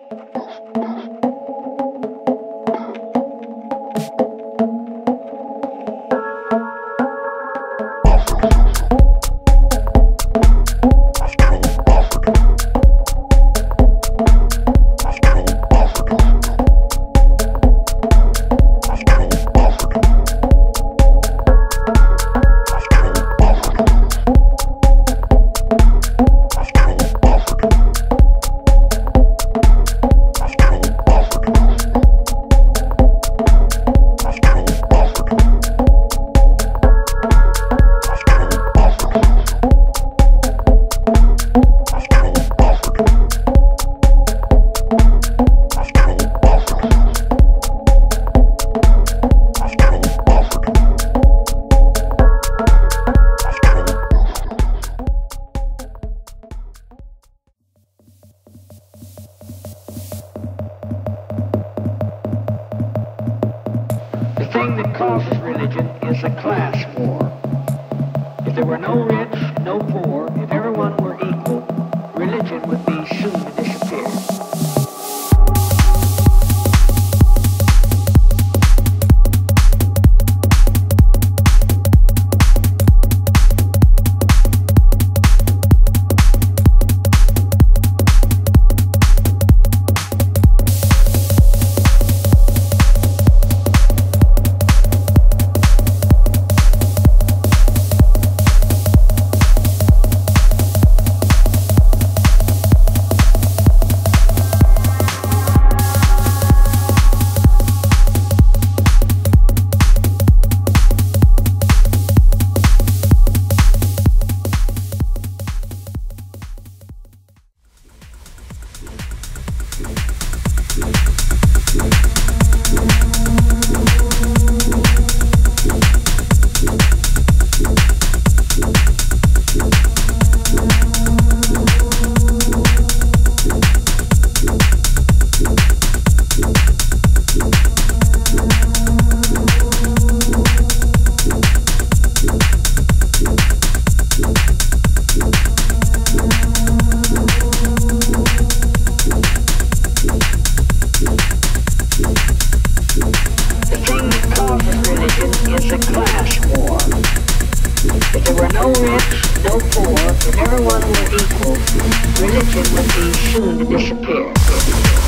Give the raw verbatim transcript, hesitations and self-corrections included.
The thing that causes religion is a class war. If there were no rich, no poor, if everyone were equal, religion would be soon to disappear. If there were no rich, no poor, if everyone were equal, religion would be soon to disappear.